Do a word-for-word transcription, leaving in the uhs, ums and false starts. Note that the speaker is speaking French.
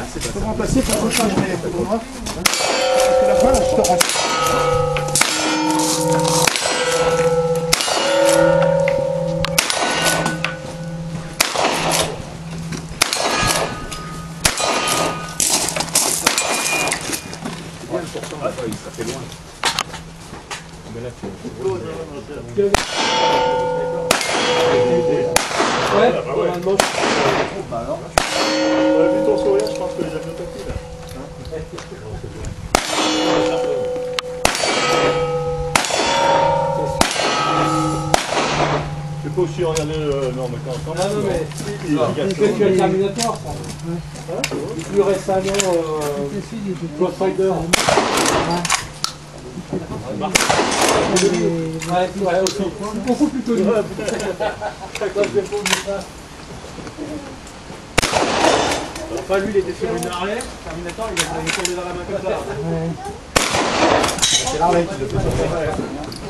Je peux remplacer pour le prochain, je mets photographe. Parce que la fin, là, je te reste. Ah, oui, ça fait loin. Mais là, tu ouais, normalement, je bah alors. on a vu ton sourire, je pense que les avions t'ont pris là. Je sais pas aussi regarder le. Non, mais quand, quand non, non, mais il c'est que tu as le Terminator, ça. Et plus récemment, euh, Ghost Rider. Ouais, ouais, aussi. Beaucoup plus connu. Enfin, lui, il était sur une arrière. Terminator, il a tourné dans la main comme ça. C'est l'arrêt qui le fait.